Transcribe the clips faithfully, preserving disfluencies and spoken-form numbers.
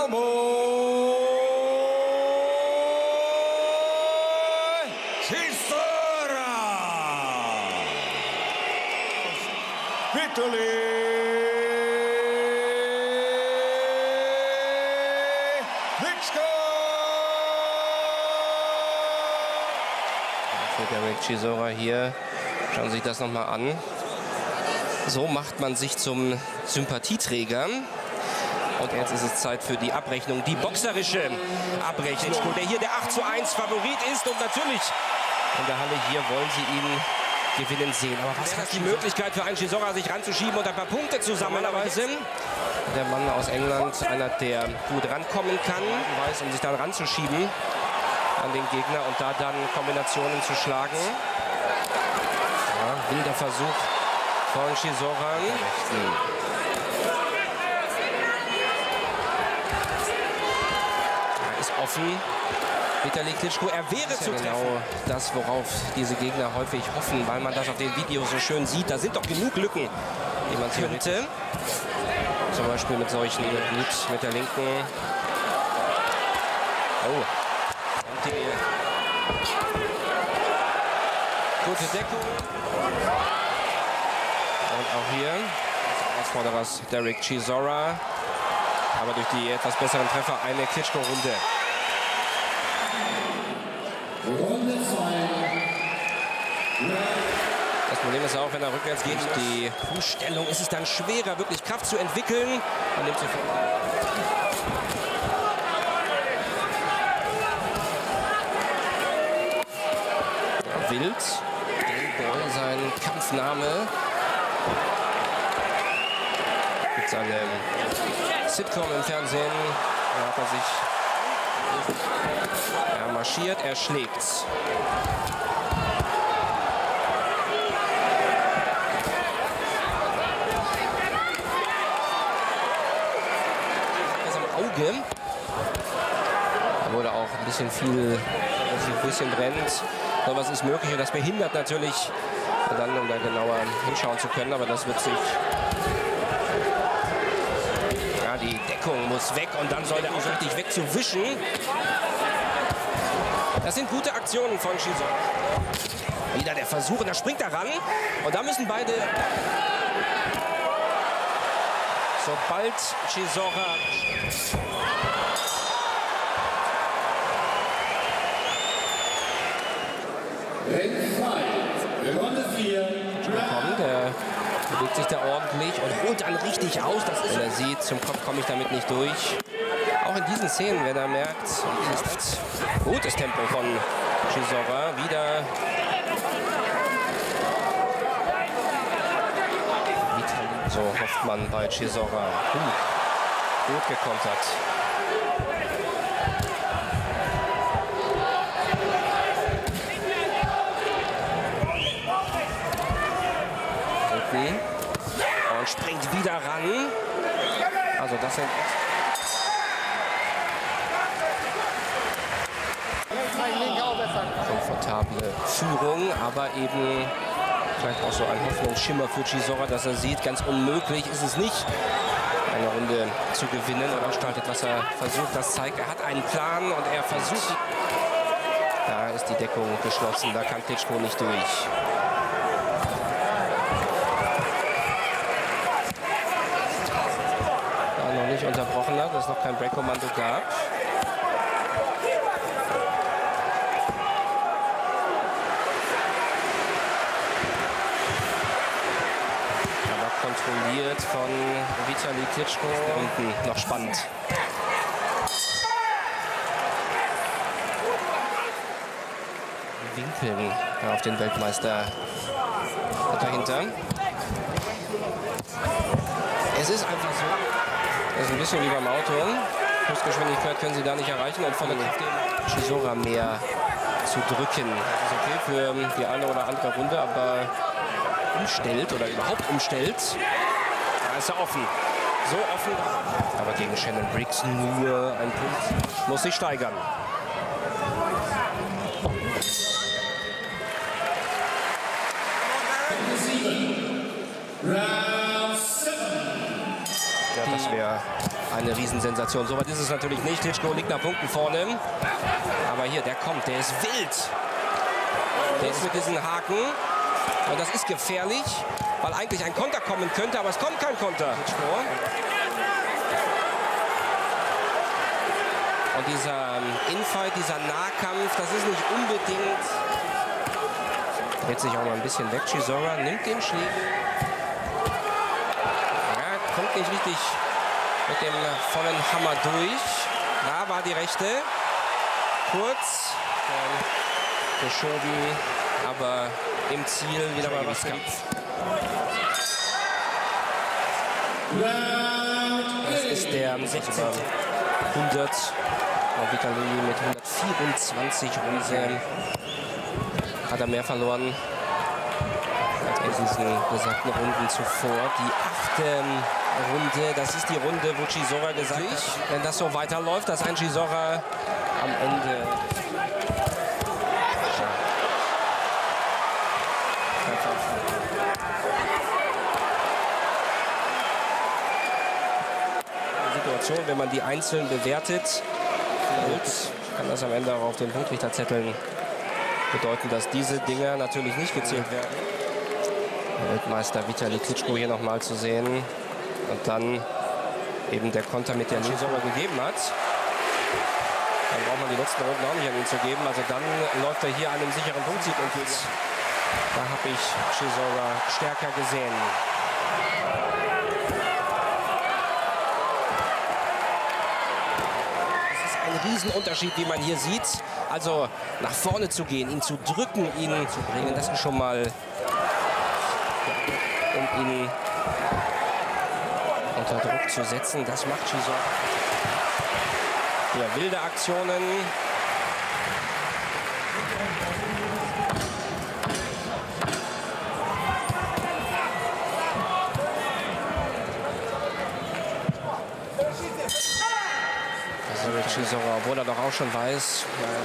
Tomoe Chisora. Vitaly Klitschko. Für Derek Chisora hier. Schauen Sie sich das nochmal an. So macht man sich zum Sympathieträger. Und jetzt ist es Zeit für die Abrechnung, die boxerische Abrechnung, der hier der acht zu eins Favorit ist. Und natürlich in der Halle hier wollen sie ihn gewinnen sehen. Aber was hat die Möglichkeit für einen Chisora, sich ranzuschieben und ein paar Punkte zu sammeln? Der Mann aus England, einer, der gut rankommen kann, weiß, um sich dann ranzuschieben an den Gegner und da dann Kombinationen zu schlagen. Ja, wilder Versuch von Chisora. Er ist offen. Vitaly Klitschko, er wäre zu treffen. Genau das, worauf diese Gegner häufig hoffen, weil man das auf den Videos so schön sieht. Da sind doch genug Lücken, die man könnte. Zum Beispiel mit solchen, gut, mit der linken. Oh. Gute Deckung. Und auch hier Herausforderers Derek Chisora. Aber durch die etwas besseren Treffer eine Klitschko-Runde. Das Problem ist auch, wenn er rückwärts geht, die Fußstellung, ist es dann schwerer, wirklich Kraft zu entwickeln. Man nimmt sofort Wild, Boy, sein Kampfname. Gibt es eine Sitcom im Fernsehen. Da hat er sich er marschiert, er schlägt. Er ist am Auge. Da wurde auch ein bisschen viel, ein bisschen brennt. So was ist möglich und das behindert natürlich dann, um da genauer hinschauen zu können, aber das wird sich... Ja, die Deckung muss weg und dann soll er auch richtig wegzuwischen. Das sind gute Aktionen von Chisora. Wieder der Versuch und da springt er ran und da müssen beide... Sobald Chisora... Kommt, der bewegt sich da ordentlich und holt dann richtig aus. Das ist, wenn er sieht, zum Kopf komme ich damit nicht durch. Auch in diesen Szenen, wenn er merkt, ist gutes Tempo von Chisora. Wieder so hofft man bei Chisora. Gut, gut gekontert. Und springt wieder ran. Also das sind komfortable Führung, aber eben vielleicht auch so ein Hoffnungsschimmer für Chisora, dass er sieht, ganz unmöglich ist es nicht, eine Runde zu gewinnen. Und gestaltet, was er versucht, das zeigt, er hat einen Plan und er versucht. Da ist die Deckung geschlossen, da kann Klitschko nicht durch. Nicht unterbrochen hat, dass es noch kein Break-Kommando gab. Aber kontrolliert von Vitaly Klitschko. Da unten noch spannend. Winkeln auf den Weltmeister dahinter. Es ist einfach so. Das ist ein bisschen wie beim Auto. Höchstgeschwindigkeit können sie da nicht erreichen und volle Kraft den Chisora mehr zu drücken. Das ist okay für die eine oder andere Runde, aber umstellt oder überhaupt umstellt, da ist er offen. So offen. Aber gegen Shannon Briggs nur ein Punkt. Muss sich steigern. Ja, das wäre eine Riesensensation. So weit ist es natürlich nicht. Klitschko liegt nach Punkten vorne. Aber hier, der kommt, der ist wild. Der ist mit diesen Haken. Und das ist gefährlich, weil eigentlich ein Konter kommen könnte, aber es kommt kein Konter. Klitschko. Und dieser Infight, dieser Nahkampf, das ist nicht unbedingt... Dreht sich auch mal ein bisschen weg. Chisora nimmt den Schläger. Ja, kommt nicht richtig mit dem vollen Hammer durch. Da war die rechte. Kurz äh, geschoben, aber im Ziel wieder mal was gab. Das ist der sechzehnte hundert. Vitali mit hundertvierundzwanzig Runden. Hat er mehr verloren als in diesen besagten Runden zuvor. Die achte Runde, das ist die Runde, wo Chisora gesagt hat, wenn das so weiterläuft, dass ein Chisora am Ende... Situation, wenn man die einzeln bewertet, kann das am Ende auch auf den Punktrichterzetteln bedeuten, dass diese Dinger natürlich nicht gezählt werden. Weltmeister Vitali Klitschko hier nochmal zu sehen. Und dann eben der Konter, mit der Chisora gegeben hat. Dann braucht man die letzten Runden auch nicht an ihn zu geben. Also dann läuft er hier einen sicheren Punktsieg entgegen. Da habe ich Chisora stärker gesehen. Ein Riesenunterschied, wie man hier sieht. Also nach vorne zu gehen, ihn zu drücken, ihn zu bringen, das ist schon mal, um ihn unter Druck zu setzen. Das macht Chisora. Ja, wilde Aktionen. Chisora, obwohl er doch auch schon weiß.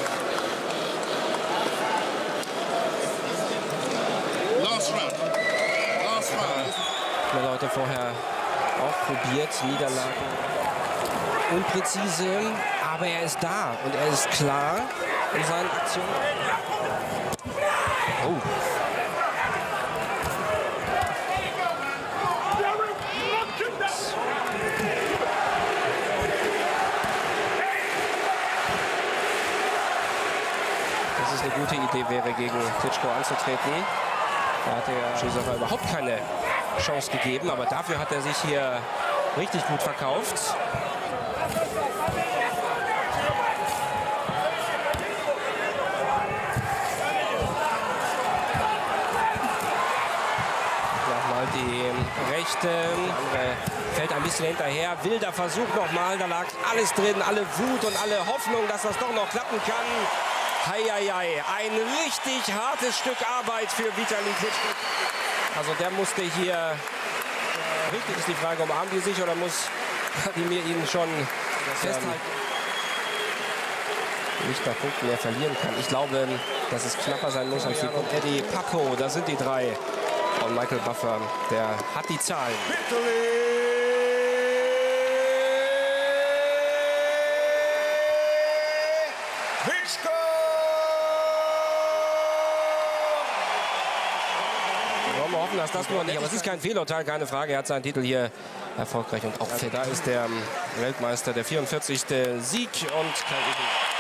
Last round. Last round. Viele Leute vorher auch probiert, Niederlagen. Unpräzise, aber er ist da und er ist klar in seinen Aktionen. Oh. Eine gute Idee wäre, gegen Klitschko anzutreten. Da hat der Chisora überhaupt keine Chance gegeben, aber dafür hat er sich hier richtig gut verkauft. Nochmal die rechte, die andere fällt ein bisschen hinterher. Wilder Versuch nochmal, da lag alles drin, alle Wut und alle Hoffnung, dass das doch noch klappen kann. Heieiei, ein richtig hartes Stück Arbeit für Vitali Klitschko. Also der musste hier, äh, richtig ist die Frage, umarmen die sich oder muss Wladimir ihn schon festhalten? Nicht nach Punkten mehr verlieren kann. Ich glaube, dass es knapper sein muss als und Eddie Papo, das sind die drei. Und Michael Buffer, der hat die Zahlen. Klitschko! Wollen wir hoffen, dass das nur nicht, aber es ist kein Fehlurteil, keine Frage. Er hat seinen Titel hier erfolgreich und auch fett. Da ist der Weltmeister, der vierundvierzigste Sieg und kein